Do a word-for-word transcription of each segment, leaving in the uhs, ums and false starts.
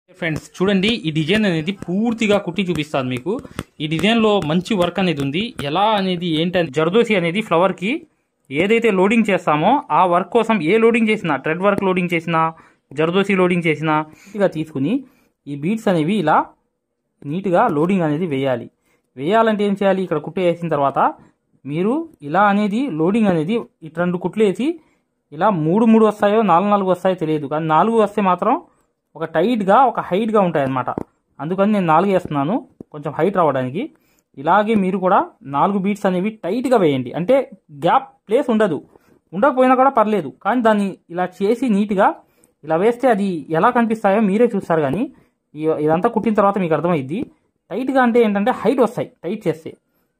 Friends చూడండి, ఈ design అనేది పూర్తిగా కుట్టి చూపిస్తాను మీకు. ఈ డిజైన్లో మంచి వర్క్ అనేది ఉంది. ఎలా అనేది ఏంటని జర్దోసి అనేది ఫ్లవర్కి ఏదైతే లోడింగ్ చేస్తామో ఆ వర్క్ కోసం ఏ లోడింగ్ చేసినా, థ్రెడ్ వర్క్ లోడింగ్ చేసినా, జర్దోసి లోడింగ్ చేసినా నీట్గా తీసుకుని ఈ బీడ్స్ అనేవి ఇలా నీట్గా లోడింగ్ అనేది వేయాలి. వేయాలంటే ఏం చేయాలి? ఇక్కడ కుట్టు వేసిన తర్వాత మీరు ఇలా అనేది లోడింగ్ అనేది ఈ రెండు కుట్లు వేసి ఇలా మూడు మూడు వస్తాయో నాలుగు నాలుగు వస్తాయో తెలియదు, కానీ నాలుగు వస్తే మాత్రం ఒక టైట్గా ఒక హైట్గా ఉంటాయి అన్నమాట. అందుకని నేను నాలుగు వేస్తున్నాను కొంచెం హైట్ రావడానికి. ఇలాగే మీరు కూడా నాలుగు బీట్స్ అనేవి టైట్గా వేయండి. అంటే గ్యాప్ ప్లేస్ ఉండదు, ఉండకపోయినా కూడా పర్లేదు, కానీ దాన్ని ఇలా చేసి నీట్గా ఇలా వేస్తే అది ఎలా కనిపిస్తాయో మీరే చూస్తారు. కానీ ఇదంతా కుట్టిన తర్వాత మీకు అర్థమైద్ది. టైట్గా అంటే ఏంటంటే హైట్ వస్తాయి టైట్ చేస్తే.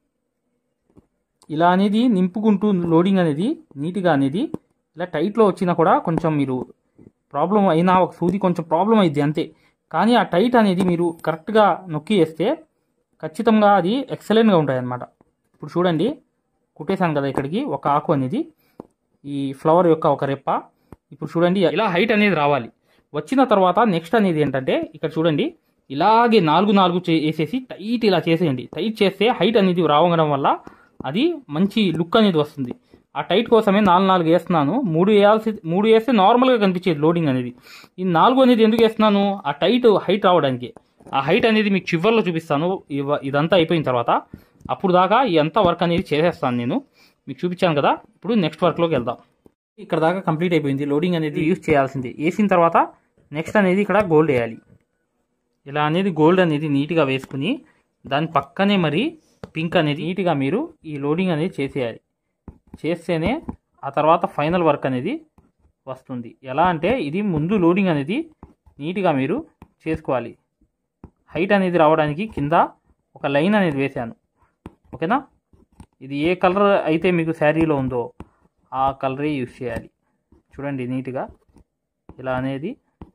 ఇలా అనేది నింపుకుంటూ లోడింగ్ అనేది నీట్గా అనేది ఇలా టైట్లో వచ్చినా కూడా కొంచెం మీరు ప్రాబ్లం అయినా ఒక సూది కొంచెం ప్రాబ్లం అయింది అంతే. కానీ ఆ టైట్ అనేది మీరు కరెక్ట్గా నొక్కి వేస్తే ఖచ్చితంగా అది ఎక్సలెంట్గా ఉంటాయి అన్నమాట. ఇప్పుడు చూడండి, కుట్టేశాను కదా ఇక్కడికి ఒక ఆకు అనేది, ఈ ఫ్లవర్ యొక్క ఒక రెప్ప. ఇప్పుడు చూడండి ఇలా హైట్ అనేది రావాలి. వచ్చిన తర్వాత నెక్స్ట్ అనేది ఏంటంటే ఇక్కడ చూడండి, ఇలాగే నాలుగు నాలుగు వేసేసి టైట్ ఇలా చేసేయండి. టైట్ చేస్తే హైట్ అనేది రావడం వల్ల అది మంచి లుక్ అనేది వస్తుంది. ఆ టైట్ కోసమే నాలుగు నాలుగు వేస్తున్నాను. మూడు వేయాల్సి మూడు వేస్తే నార్మల్గా కనిపించేది లోడింగ్ అనేది. ఈ నాలుగు అనేది ఎందుకు వేస్తున్నాను? ఆ టైట్ హైట్ రావడానికి. ఆ హైట్ అనేది మీకు చివర్లో చూపిస్తాను ఇదంతా అయిపోయిన తర్వాత. అప్పుడు దాకా ఈ అంతా వర్క్ అనేది చేసేస్తాను నేను. మీకు చూపించాను కదా, ఇప్పుడు నెక్స్ట్ వర్క్లోకి వెళ్దాం. ఇక్కడ దాకా కంప్లీట్ అయిపోయింది. లోడింగ్ అనేది యూజ్ చేయాల్సింది. వేసిన తర్వాత నెక్స్ట్ అనేది ఇక్కడ గోల్డ్ వేయాలి. ఇలా అనేది గోల్డ్ అనేది నీట్గా వేసుకుని దాని పక్కనే మరి పింక్ అనేది నీట్గా మీరు ఈ లోడింగ్ అనేది చేసేయాలి. చేస్తేనే ఆ తర్వాత ఫైనల్ వర్క్ అనేది వస్తుంది. ఎలా అంటే ఇది ముందు లోడింగ్ అనేది నీట్గా మీరు చేసుకోవాలి. హైట్ అనేది రావడానికి కింద ఒక లైన్ అనేది వేసాను, ఓకేనా? ఇది ఏ కలర్ అయితే మీకు శారీలో ఉందో ఆ కలరే యూజ్ చేయాలి. చూడండి నీట్గా ఇలా అనేది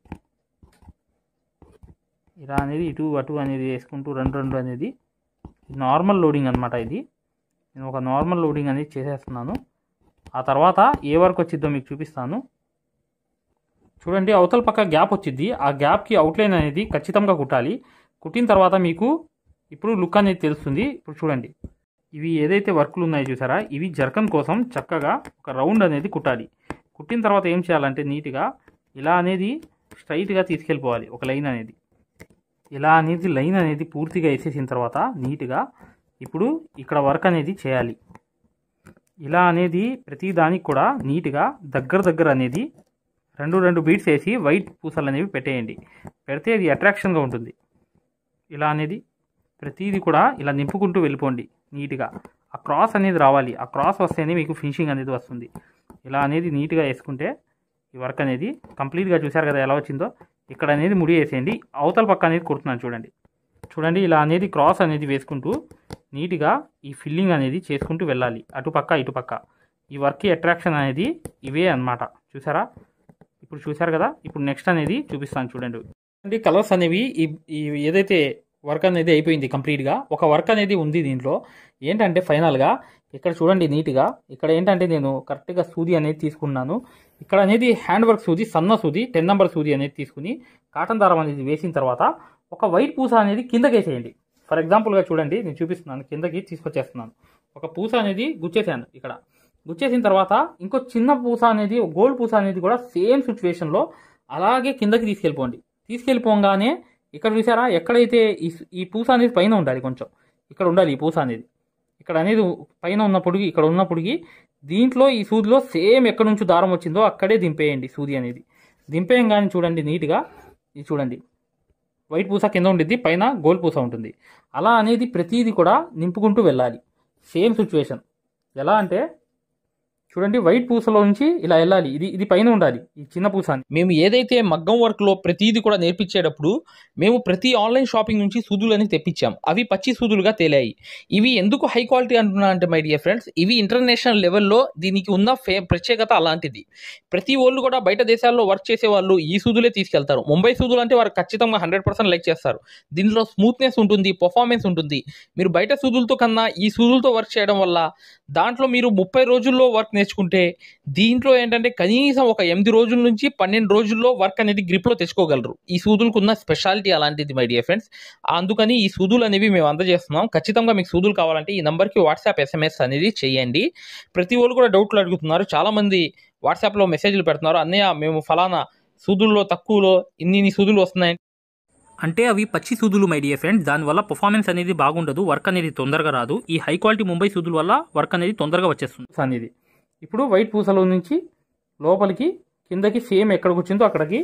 ఇలా అనేది ఇటు అటు అనేది వేసుకుంటూ రెండు రెండు అనేది నార్మల్ లోడింగ్ అనమాట. ఇది నేను ఒక నార్మల్ లోడింగ్ అనేది చేసేస్తున్నాను. ఆ తర్వాత ఏ వర్క్ వచ్చిద్దో మీకు చూపిస్తాను. చూడండి, అవతల పక్క గ్యాప్ వచ్చింది. ఆ గ్యాప్కి అవుట్లైన్ అనేది ఖచ్చితంగా కుట్టాలి. కుట్టిన తర్వాత మీకు ఇప్పుడు లుక్ అనేది తెలుస్తుంది. ఇప్పుడు చూడండి, ఇవి ఏదైతే వర్క్లు ఉన్నాయో చూసారా, ఇవి జర్కన్ కోసం చక్కగా ఒక రౌండ్ అనేది కుట్టాలి. కుట్టిన తర్వాత ఏం చేయాలంటే నీట్గా ఇలా అనేది స్ట్రైట్గా తీసుకెళ్ళిపోవాలి. ఒక లైన్ అనేది ఇలా అనేది లైన్ అనేది పూర్తిగా వేసేసిన తర్వాత నీట్గా ఇప్పుడు ఇక్కడ వర్క్ అనేది చేయాలి. ఇలా అనేది ప్రతి దానికి కూడా నీట్గా దగ్గర దగ్గర అనేది రెండు రెండు బీట్స్ వేసి వైట్ పూసలు అనేవి పెట్టేయండి. పెడితే అది అట్రాక్షన్గా ఉంటుంది. ఇలా అనేది ప్రతిదీ కూడా ఇలా నింపుకుంటూ వెళ్ళిపోండి నీట్గా. ఆ క్రాస్ అనేది రావాలి. ఆ క్రాస్ వస్తేనే మీకు ఫినిషింగ్ అనేది వస్తుంది. ఇలా అనేది నీట్గా వేసుకుంటే ఈ వర్క్ అనేది కంప్లీట్గా చూసారు కదా ఎలా వచ్చిందో. ఇక్కడ అనేది ముడి వేసేయండి. అవతల పక్క అనేది కుడుతున్నాను చూడండి. చూడండి ఇలా అనేది క్రాస్ అనేది వేసుకుంటూ నీట్గా ఈ ఫిల్లింగ్ అనేది చేసుకుంటూ వెళ్ళాలి. అటుపక్క ఇటుపక్క ఈ వర్క్ అట్రాక్షన్ అనేది ఇవే అన్నమాట. చూసారా? ఇప్పుడు చూసారు కదా. ఇప్పుడు నెక్స్ట్ అనేది చూపిస్తాను చూడండి. కలర్స్ అనేవి ఈ ఏదైతే వర్క్ అనేది అయిపోయింది కంప్లీట్గా. ఒక వర్క్ అనేది ఉంది దీంట్లో. ఏంటంటే ఫైనల్గా ఇక్కడ చూడండి నీట్గా ఇక్కడ ఏంటంటే నేను కరెక్ట్గా సూది అనేది తీసుకున్నాను. ఇక్కడ అనేది హ్యాండ్ వర్క్ సూది, సన్న సూది, టెన్ నెంబర్ సూది అనేది తీసుకుని కాటన్ దారం అనేది వేసిన తర్వాత ఒక వైట్ పూస అనేది కిందకి వేసేయండి. ఫర్ ఎగ్జాంపుల్గా చూడండి, నేను చూపిస్తున్నాను. కిందకి తీసుకొచ్చేస్తున్నాను. ఒక పూస అనేది గుచ్చేసాను. ఇక్కడ గుచ్చేసిన తర్వాత ఇంకో చిన్న పూస అనేది గోల్డ్ పూస అనేది కూడా సేమ్ సిచ్యువేషన్లో అలాగే కిందకి తీసుకెళ్ళిపోండి. తీసుకెళ్ళిపోగానే ఇక్కడ చూసారా, ఎక్కడైతే ఈ ఈ పూస అనేది పైన ఉండాలి, కొంచెం ఇక్కడ ఉండాలి ఈ పూస అనేది. ఇక్కడ అనేది పైన ఉన్నప్పటికీ ఇక్కడ ఉన్నప్పటికీ దీంట్లో ఈ సూదిలో సేమ్ ఎక్కడి నుంచి దారం వచ్చిందో అక్కడే దింపేయండి సూది అనేది. దింపేయంగానే చూడండి నీట్గా ఇది చూడండి, వైట్ పూస కింద ఉండిద్ది, పైన గోల్డ్ పూస ఉంటుంది. అలా అనేది ప్రతిదీ కూడా నింపుకుంటూ వెళ్ళాలి. Same situation. ఎలా అంటే చూడండి, వైట్ పూసలో నుంచి ఇలా వెళ్ళాలి. ఇది ఇది పైన ఉండాలి ఈ చిన్న పూస. మేము ఏదైతే మగ్గం వర్క్లో ప్రతిదీ కూడా నేర్పించేటప్పుడు మేము ప్రతి ఆన్లైన్ షాపింగ్ నుంచి సూదులని తెప్పించాం. అవి పచ్చి సూదులుగా తేలాయి. ఇవి ఎందుకు హై క్వాలిటీ అంటున్నా అంటే మై డియర్ ఫ్రెండ్స్, ఇవి ఇంటర్నేషనల్ లెవెల్లో దీనికి ఉన్న ఫే ప్రత్యేకత అలాంటిది. ప్రతి వాళ్ళు కూడా బయట దేశాల్లో వర్క్ చేసే వాళ్ళు ఈ సూదులే తీసుకెళ్తారు. ముంబై సూదులు అంటే వారు ఖచ్చితంగా హండ్రెడ్ పర్సెంట్ లైక్ చేస్తారు. దీనిలో స్మూత్నెస్ ఉంటుంది, పర్ఫార్మెన్స్ ఉంటుంది. మీరు బయట సూదులతో కన్నా ఈ సూదులతో వర్క్ చేయడం వల్ల దాంట్లో మీరు ముప్పై రోజుల్లో వర్క్ నేర్చుకుంటే దీంట్లో ఏంటంటే కనీసం ఒక ఎనిమిది రోజుల నుంచి పన్నెండు రోజుల్లో వర్క్ అనేది గ్రిప్లో తెచ్చుకోగలరు. ఈ సూదులకు ఉన్న స్పెషాలిటీ అలాంటిది మై డియర్ ఫ్రెండ్స్. అందుకని ఈ సూదులు అనేవి మేము అందజేస్తున్నాం. ఖచ్చితంగా మీకు సూదులు కావాలంటే ఈ నెంబర్కి వాట్సాప్ ఎస్ఎంఎస్ అనేది చేయండి. ప్రతి వాళ్ళు కూడా డౌట్లు అడుగుతున్నారు. చాలామంది వాట్సాప్లో మెసేజ్లు పెడుతున్నారు, అన్నయ్య మేము ఫలానా సూదుల్లో తక్కువలో ఇన్ని ఇన్ని సూదులు వస్తున్నాయి అంటే అవి పచ్చి సూదులు మై డియర్ ఫ్రెండ్స్. దానివల్ల పర్ఫార్మెన్స్ అనేది బాగుండదు, వర్క్ అనేది తొందరగా రాదు. ఈ హై క్వాలిటీ ముంబై సూదుల వల్ల వర్క్ అనేది తొందరగా వచ్చేస్తుంది అనేది. ఇప్పుడు వైట్ పూసలో నుంచి లోపలికి కిందకి సేమ్ ఎక్కడికి వచ్చిందో అక్కడికి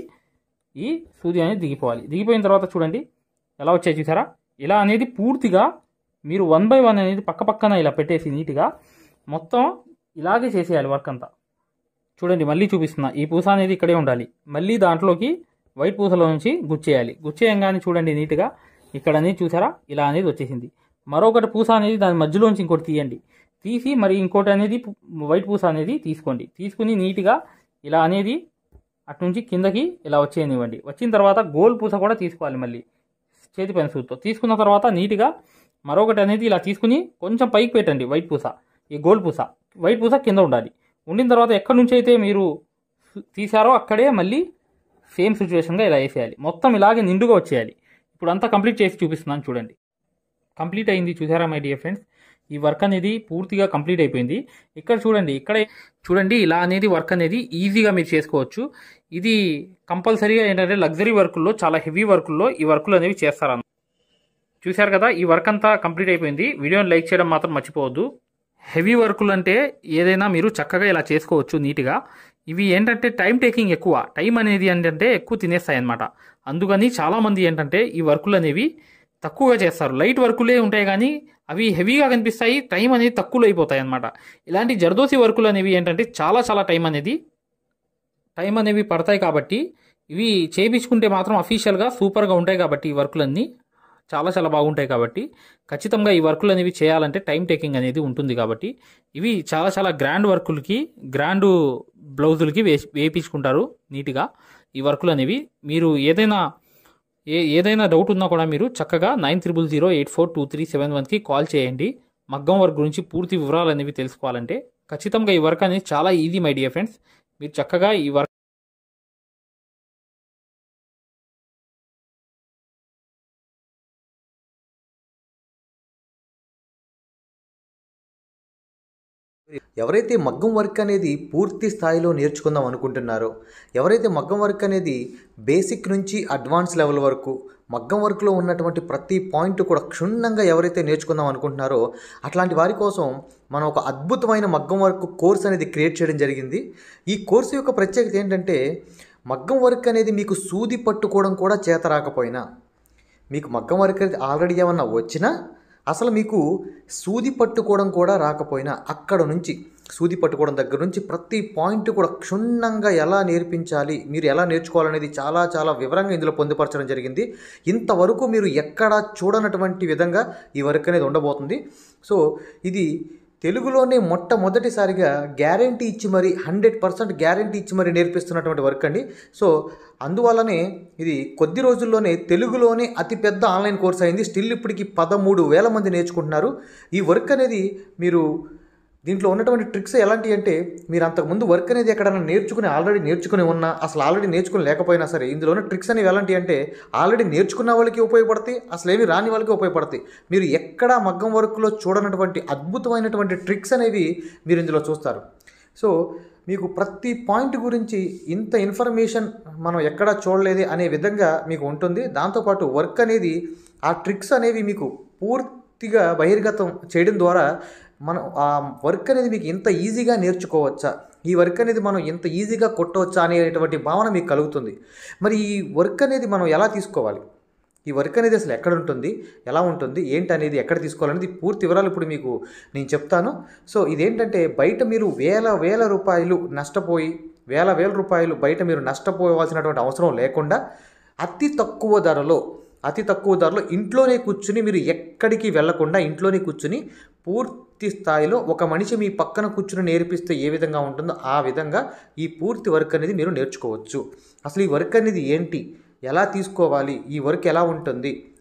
ఈ సూది అనేది దిగిపోవాలి. దిగిపోయిన తర్వాత చూడండి ఎలా వచ్చాయి చూసారా. ఇలా అనేది పూర్తిగా మీరు వన్ బై వన్ అనేది పక్క పక్కన ఇలా పెట్టేసి నీట్గా మొత్తం ఇలాగే చేసేయాలి వర్క్ అంతా. చూడండి మళ్ళీ చూపిస్తున్నా. ఈ పూస అనేది ఇక్కడే ఉండాలి. మళ్ళీ దాంట్లోకి వైట్ పూసలో నుంచి గుచ్చేయాలి. గుచ్చేయంగానే చూడండి నీట్గా ఇక్కడ అనేది చూసారా ఇలా అనేది వచ్చేసింది. మరొకటి పూస అనేది దాని మధ్యలోంచి ఇంకోటి తీయండి. తీసి మరి ఇంకోటి అనేది వైట్ పూస అనేది తీసుకోండి. తీసుకుని నీట్గా ఇలా అనేది అటు నుంచి కిందకి ఇలా వచ్చేయనివ్వండి. వచ్చిన తర్వాత గోల్ పూస కూడా తీసుకోవాలి మళ్ళీ చేతి పైన సూత్తో. తీసుకున్న తర్వాత నీట్గా మరొకటి అనేది ఇలా తీసుకుని కొంచెం పైకి పెట్టండి. వైట్ పూస ఈ గోల్డ్ పూస వైట్ పూస కింద ఉండాలి. ఉండిన తర్వాత ఎక్కడి నుంచి అయితే మీరు తీసారో అక్కడే మళ్ళీ సేమ్ సిచ్యువేషన్గా ఇలా వేసేయాలి. మొత్తం ఇలాగే నిండుగా వచ్చేయాలి. ఇప్పుడు అంతా కంప్లీట్ చేసి చూపిస్తున్నాను చూడండి. కంప్లీట్ అయింది చూసారా మై డియర్ ఫ్రెండ్స్. ఈ వర్క్ అనేది పూర్తిగా కంప్లీట్ అయిపోయింది. ఇక్కడ చూడండి ఇక్కడే చూడండి ఇలా అనేది వర్క్ అనేది ఈజీగా మీరు చేసుకోవచ్చు. ఇది కంపల్సరీగా ఏంటంటే లగ్జరీ వర్కుల్లో చాలా హెవీ వర్కుల్లో ఈ వర్కులు అనేవి చేస్తారు. చూశారు కదా ఈ వర్క్ అంతా కంప్లీట్ అయిపోయింది. వీడియోని లైక్ చేయడం మాత్రం మర్చిపోవద్దు. హెవీ వర్కులు అంటే ఏదైనా మీరు చక్కగా ఇలా చేసుకోవచ్చు నీట్గా. ఇవి ఏంటంటే టైం టేకింగ్ ఎక్కువ, టైం అనేది ఏంటంటే ఎక్కువ తినేస్తాయి అన్నమాట. అందుకని చాలామంది ఏంటంటే ఈ వర్కులు అనేవి తక్కువగా చేస్తారు. లైట్ వర్కులే ఉంటాయి కానీ అవి హెవీగా కనిపిస్తాయి, టైం అనేది తక్కువలో అయిపోతాయి అన్నమాట. ఇలాంటి జర్దోసి వర్కులు అనేవి ఏంటంటే చాలా చాలా టైం అనేది టైం అనేవి పడతాయి. కాబట్టి ఇవి చేయించుకుంటే మాత్రం అఫీషియల్గా సూపర్గా ఉంటాయి. కాబట్టి ఈ వర్కులన్నీ చాలా చాలా బాగుంటాయి. కాబట్టి ఖచ్చితంగా ఈ వర్కులు అనేవి చేయాలంటే టైం టేకింగ్ అనేది ఉంటుంది. కాబట్టి ఇవి చాలా చాలా గ్రాండ్ వర్కులకి గ్రాండ్ బ్లౌజులకి వే వేయించుకుంటారు నీట్గా ఈ వర్కులు అనేవి. మీరు ఏదైనా ఏ ఏదైనా డౌట్ ఉన్నా కూడా మీరు చక్కగా nine triple zero eight four two three seven వన్కి కాల్ చేయండి. మగ్గం వర్క్ గురించి పూర్తి వివరాలు అనేవి తెలుసుకోవాలంటే ఖచ్చితంగా ఈ వర్క్ అనేది చాలా ఈజీ మై డియర్ ఫ్రెండ్స్. మీరు చక్కగా ఈ వర్క్ ఎవరైతే మగ్గం వర్క్ అనేది పూర్తి స్థాయిలో నేర్చుకుందాం అనుకుంటున్నారో, ఎవరైతే మగ్గం వర్క్ అనేది బేసిక్ నుంచి అడ్వాన్స్ లెవెల్ వరకు మగ్గం వర్క్లో ఉన్నటువంటి ప్రతి పాయింట్ కూడా క్షుణ్ణంగా ఎవరైతే నేర్చుకుందాం అనుకుంటున్నారో అట్లాంటి వారి కోసం మనం ఒక అద్భుతమైన మగ్గం వర్క్ కోర్స్ అనేది క్రియేట్ చేయడం జరిగింది. ఈ కోర్సు యొక్క ప్రత్యేకత ఏంటంటే మగ్గం వర్క్ అనేది మీకు సూది పట్టుకోవడం కూడా చేత రాకపోయినా, మీకు మగ్గం వర్క్ అనేది ఆల్రెడీ ఏమన్నా వచ్చినా, అసలు మీకు సూది పట్టుకోవడం కూడా రాకపోయినా అక్కడ నుంచి సూది పట్టుకోవడం దగ్గర నుంచి ప్రతి పాయింట్ కూడా క్షుణ్ణంగా ఎలా నేర్పించాలి, మీరు ఎలా నేర్చుకోవాలనేది చాలా చాలా వివరంగా ఇందులో పొందుపరచడం జరిగింది. ఇంతవరకు మీరు ఎక్కడా చూడనటువంటి విధంగా ఈ వర్క్ అనేది ఉండబోతుంది. సో ఇది తెలుగులోనే మొట్టమొదటిసారిగా గ్యారంటీ ఇచ్చి మరి హండ్రెడ్ పర్సెంట్ గ్యారంటీ ఇచ్చి మరి నేర్పిస్తున్నటువంటి వర్క్ అండి. సో అందువల్లనే ఇది కొద్ది రోజుల్లోనే తెలుగులోనే అతిపెద్ద ఆన్లైన్ కోర్స్ అయింది. స్టిల్ ఇప్పటికి పదమూడు వేల మంది నేర్చుకుంటున్నారు. ఈ వర్క్ అనేది మీరు దీంట్లో ఉన్నటువంటి ట్రిక్స్ ఎలాంటివి అంటే, మీరు అంతకుముందు వర్క్ అనేది ఎక్కడైనా నేర్చుకుని ఆల్రెడీ నేర్చుకుని ఉన్నా, అసలు ఆల్రెడీ నేర్చుకుని లేకపోయినా సరే ఇందులో ఉన్న ట్రిక్స్ అనేవి ఎలాంటివి అంటే ఆల్రెడీ నేర్చుకున్న వాళ్ళకి ఉపయోగపడతాయి, అసలు ఏమి రాని వాళ్ళకి ఉపయోగపడతాయి. మీరు ఎక్కడా మగ్గం వర్క్లో చూడనటువంటి అద్భుతమైనటువంటి ట్రిక్స్ అనేవి మీరు ఇందులో చూస్తారు. సో మీకు ప్రతి పాయింట్ గురించి ఇంత ఇన్ఫర్మేషన్ మనం ఎక్కడా చూడలేదే అనే విధంగా మీకు ఉంటుంది. దాంతోపాటు వర్క్ అనేది ఆ ట్రిక్స్ అనేవి మీకు పూర్తిగా బహిర్గతం చేయడం ద్వారా మనం ఆ వర్క్ అనేది మీకు ఇంత ఈజీగా నేర్చుకోవచ్చా, ఈ వర్క్ అనేది మనం ఇంత ఈజీగా కొట్టవచ్చా అనేటువంటి భావన మీకు కలుగుతుంది. మరి ఈ వర్క్ అనేది మనం ఎలా తీసుకోవాలి, ఈ వర్క్ అనేది అసలు ఎక్కడ ఉంటుంది, ఎలా ఉంటుంది, ఏంటి అనేది ఎక్కడ తీసుకోవాలనేది పూర్తి వివరాలు ఇప్పుడు మీకు నేను చెప్తాను. సో ఇదేంటంటే బయట మీరు వేల వేల రూపాయలు నష్టపోయి వేల వేల రూపాయలు బయట మీరు నష్టపోవాల్సినటువంటి అవసరం లేకుండా అతి తక్కువ ధరలో అతి తక్కువ ధరలో ఇంట్లోనే కూర్చుని, మీరు ఎక్కడికి వెళ్లకుండా ఇంట్లోనే కూర్చుని పూర్తి స్థాయిలో ఒక మనిషి మీ పక్కన కూర్చుని నేర్పిస్తే ఏ విధంగా ఉంటుందో ఆ విధంగా ఈ పూర్తి వర్క్ అనేది మీరు నేర్చుకోవచ్చు. అసలు ఈ వర్క్ అనేది ఏంటి, ఎలా తీసుకోవాలి, ఈ వర్క్ ఎలా ఉంటుంది,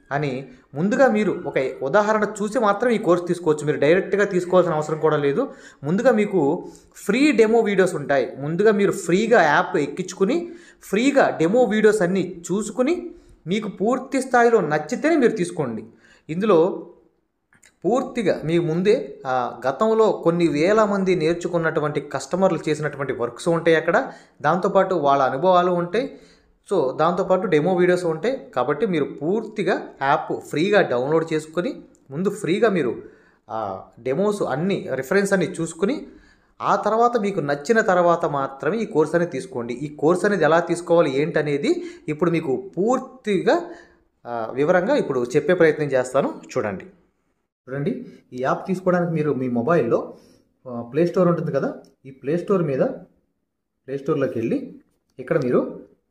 అని ముందుగా మీరు ఒక ఉదాహరణ చూసి మాత్రం ఈ కోర్స్ తీసుకోవచ్చు. మీరు డైరెక్ట్గా తీసుకోవాల్సిన అవసరం కూడా లేదు. ముందుగా మీకు ఫ్రీ డెమో వీడియోస్ ఉంటాయి. ముందుగా మీరు ఫ్రీగా యాప్ ఎక్కించుకుని ఫ్రీగా డెమో వీడియోస్ అన్నీ చూసుకుని మీకు పూర్తి స్థాయిలో నచ్చితేనే మీరు తీసుకోండి. ఇందులో పూర్తిగా మీ ముందే గతంలో కొన్ని వేల మంది నేర్చుకున్నటువంటి కస్టమర్లు చేసినటువంటి వర్క్స్ ఉంటాయి అక్కడ. దాంతోపాటు వాళ్ళ అనుభవాలు ఉంటాయి. సో దాంతోపాటు డెమో వీడియోస్ ఉంటాయి. కాబట్టి మీరు పూర్తిగా యాప్ ఫ్రీగా డౌన్లోడ్ చేసుకొని ముందు ఫ్రీగా మీరు డెమోస్ అన్నీ రిఫరెన్స్ అన్నీ చూసుకుని ఆ తర్వాత మీకు నచ్చిన తర్వాత మాత్రమే ఈ కోర్స్ అనేది తీసుకోండి. ఈ కోర్స్ అనేది ఎలా తీసుకోవాలి ఏంటనేది ఇప్పుడు మీకు పూర్తిగా వివరంగా ఇప్పుడు చెప్పే ప్రయత్నం చేస్తాను. చూడండి చూడండి ఈ యాప్ తీసుకోవడానికి మీరు మీ మొబైల్లో ప్లే స్టోర్ ఉంటుంది కదా, ఈ ప్లే స్టోర్ మీద ప్లే స్టోర్లోకి వెళ్ళి ఇక్కడ మీరు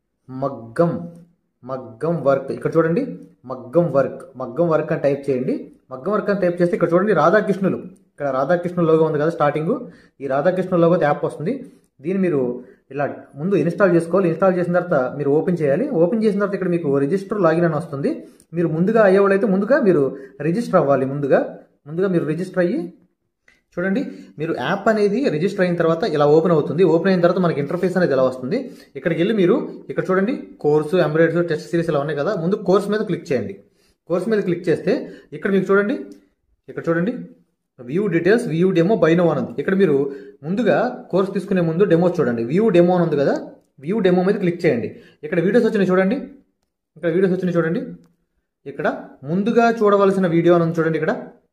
మగ్గం మగ్గం వర్క్ ఇక్కడ చూడండి మగ్గం వర్క్ మగ్గం వర్క్ అని టైప్ చేయండి. మగ్గం వర్క్ అని టైప్ చేస్తే ఇక్కడ చూడండి రాధాకృష్ణులు, ఇక్కడ రాధాకృష్ణ లోగో ఉంది కదా స్టార్టింగ్, ఈ రాధాకృష్ణ లోగో యాప్ వస్తుంది. దీన్ని మీరు ఇలా ముందు ఇన్స్టాల్ చేసుకోవాలి. ఇన్స్టాల్ చేసిన తర్వాత మీరు ఓపెన్ చేయాలి. ఓపెన్ చేసిన తర్వాత ఇక్కడ మీకు రిజిస్టర్ లాగిన్ అని వస్తుంది. మీరు ముందుగా అయ్యేవాళ్ళైతే ముందుగా మీరు రిజిస్టర్ అవ్వాలి. ముందుగా ముందుగా మీరు రిజిస్టర్ అయ్యి చూడండి మీరు యాప్ అనేది రిజిస్టర్ అయిన తర్వాత ఇలా ఓపెన్ అవుతుంది. ఓపెన్ అయిన తర్వాత మనకి ఇంటర్ఫేస్ అనేది ఇలా వస్తుంది. ఇక్కడికి వెళ్ళి మీరు ఇక్కడ చూడండి కోర్సు, ఎంబ్రాయిడరీ, టెస్ట్ సిరీస్ ఇలా ఉన్నాయి కదా. ముందు కోర్స్ మీద క్లిక్ చేయండి. కోర్స్ మీద క్లిక్ చేస్తే ఇక్కడ మీకు చూడండి ఇక్కడ చూడండి view details view demo buy now అని ఉంది. ఇక్కడ మీరు ముందుగా కోర్స్ తీసుకునే ముందు డెమో చూడండి. వ్యూ డెమో అని ఉంది కదా, వ్యూ డెమో మీద క్లిక్ చేయండి. ఇక్కడ వీడియోస్ వచ్చినాయి చూడండి, ఇక్కడ వీడియోస్ వచ్చినాయి చూడండి. ఇక్కడ ముందుగా చూడవలసిన వీడియో అని ఉంది చూడండి. ఇక్కడ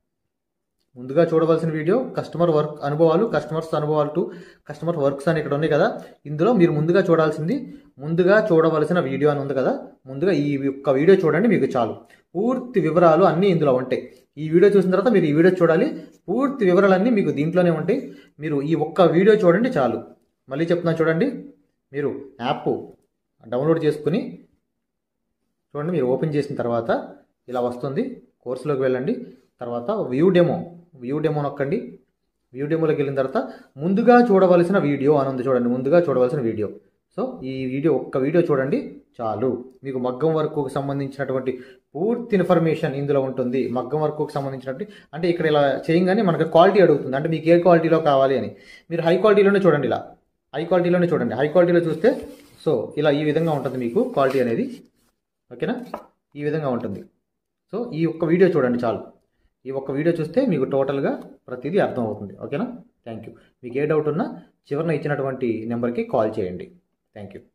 ముందుగా చూడవలసిన వీడియో కస్టమర్ వర్క్ అనుభవాలు, కస్టమర్స్ అనుభవాలు టు కస్టమర్ వర్క్స్ అని ఇక్కడ ఉన్నాయి కదా. ఇందులో మీరు ముందుగా చూడాల్సింది ముందుగా చూడవలసిన వీడియో అని ఉంది కదా. ముందుగా ఈ ఒక్క వీడియో చూడండి, మీకు చాలు. పూర్తి వివరాలు అన్నీ ఇందులో ఉంటాయి. ఈ వీడియో చూసిన తర్వాత మీరు ఈ వీడియో చూడాలి. పూర్తి వివరాలన్నీ మీకు దీంట్లోనే ఉంటాయి. మీరు ఈ ఒక్క వీడియో చూడండి చాలు. మళ్ళీ చెప్తున్నా చూడండి, మీరు యాప్ డౌన్లోడ్ చేసుకుని చూడండి. మీరు ఓపెన్ చేసిన తర్వాత ఇలా వస్తుంది. కోర్సులోకి వెళ్ళండి. తర్వాత వ్యూ డెమో వ్యూ డెమో నొక్కండి. వ్యూ డెమోలోకి వెళ్ళిన తర్వాత ముందుగా చూడవలసిన వీడియో అని ఉంది చూడండి. ముందుగా చూడవలసిన వీడియో. సో ఈ వీడియో ఒక్క వీడియో చూడండి చాలు. మీకు మగ్గం వర్క్కు సంబంధించినటువంటి పూర్తి ఇన్ఫర్మేషన్ ఇందులో ఉంటుంది. మగ్గం వర్క్కు సంబంధించినటువంటి అంటే ఇక్కడ ఇలా చేయగానే మనకు క్వాలిటీ అడుగుతుంది. అంటే మీకు ఏ క్వాలిటీలో కావాలి అని. మీరు హై క్వాలిటీలోనే చూడండి. ఇలా హై క్వాలిటీలోనే చూడండి. హై క్వాలిటీలో చూస్తే సో ఇలా ఈ విధంగా ఉంటుంది మీకు క్వాలిటీ అనేది. ఓకేనా, ఈ విధంగా ఉంటుంది. సో ఈ ఒక్క వీడియో చూడండి చాలు. ఈ ఒక్క వీడియో చూస్తే మీకు టోటల్గా ప్రతిదీ అర్థం అవుతుంది. ఓకేనా, థ్యాంక్ యూ. మీకు ఏ డౌట్ ఉన్నా చివరిన ఇచ్చినటువంటి నెంబర్కి కాల్ చేయండి. Thank you.